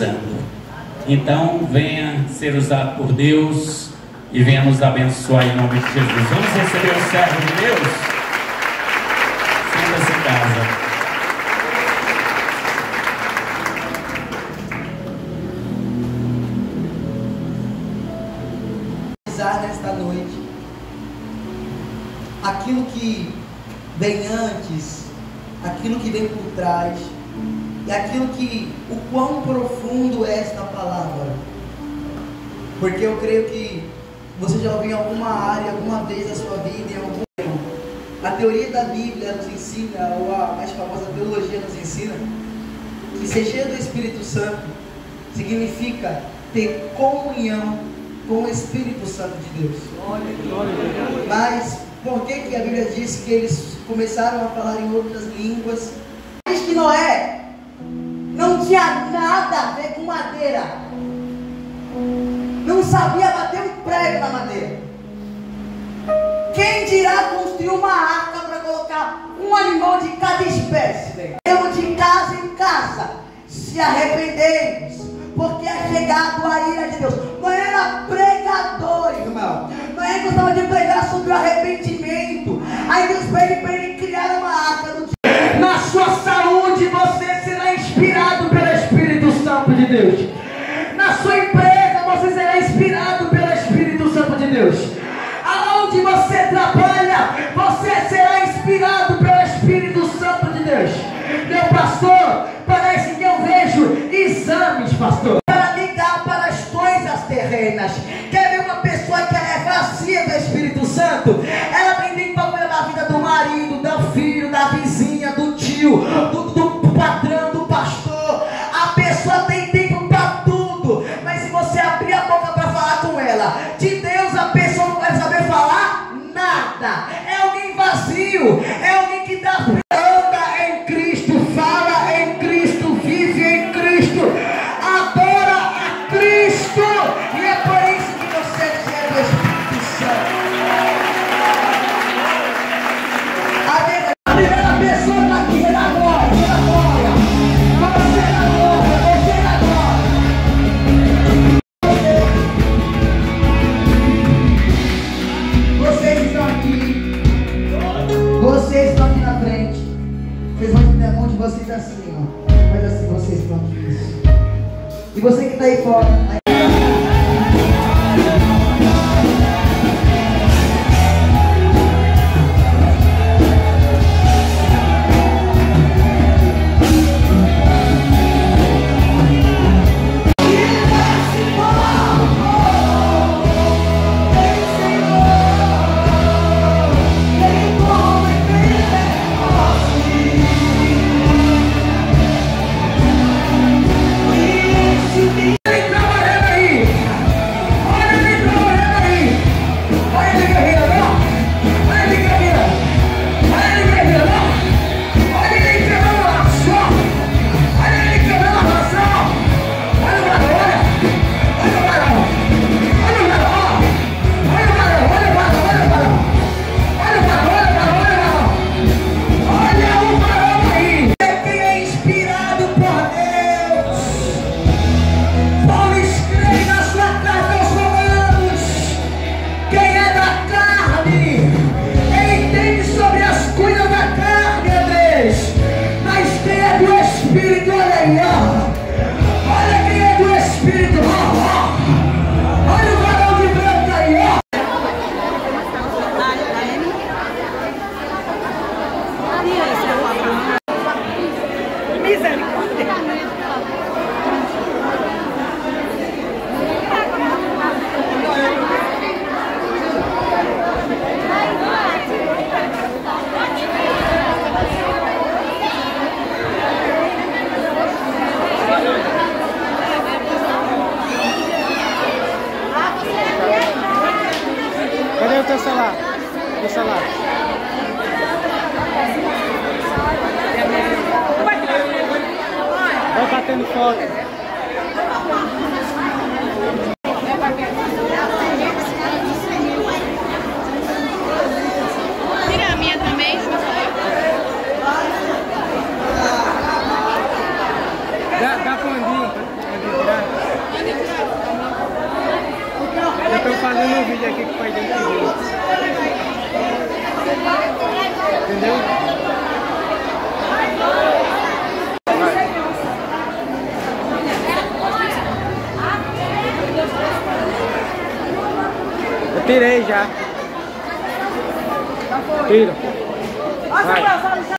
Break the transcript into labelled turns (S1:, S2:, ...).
S1: começando. Então, venha ser usado por Deus e venha nos abençoar em nome de Jesus. Vamos receber o servo de Deus? Senta-se em casa.
S2: Nesta noite, aquilo que vem antes, aquilo que vem por trás, e aquilo que, o quão profundo é esta palavra, porque eu creio que você já ouviu em alguma área, alguma vez da sua vida, em algum tempo, a teoria da Bíblia nos ensina, ou a mais famosa teologia nos ensina, que ser cheio do Espírito Santo significa ter comunhão com o Espírito Santo de Deus. Mas por que a Bíblia diz que eles começaram a falar em outras línguas? Diz que Noé não tinha nada a ver com madeira, não sabia bater um prego na madeira. Quem dirá construir uma arca para colocar um animal de cada espécie? Eu de casa em casa, se arrependemos, porque é chegado a ira de Deus. Não era pregador, irmão. Não é gostava de pregar sobre o arrependimento. Aí Deus pede para ele criar uma arca. Na sua saúde você será inspirado pelo Espírito Santo de Deus. Na sua empresa você será inspirado pelo Espírito Santo de Deus. Aonde você trabalha, você será inspirado pelo Espírito Santo de Deus. Meu pastor, parece que eu vejo exames, pastor, para ligar para as coisas terrenas. Quer ver uma pessoa que é vazia do Espírito Santo? Ela tem tempo para cuidar da vida do marido, do filho, da vizinha, do tio, do patrão, do pastor. A pessoa tem tempo para tudo, mas se você abrir a boca para falar com ela de Deus, a pessoa não vai saber falar nada. É alguém vazio, é alguém que dá anda em Cristo, fala em Cristo, vive em Cristo, adora a Cristo, e é por isso que você é do Espírito Santo. A primeira pessoa está aqui, na glória, você na glória, você na glória. Vocês estão aqui, vocês estão aqui na frente. Vocês vão ter a mão de vocês assim, ó. Faz assim, vocês estão aqui. Isso. E você que está aí fora.
S3: fazendo um vídeo aqui com o pai dele. Entendeu? Eu tirei já. Tira. Vai.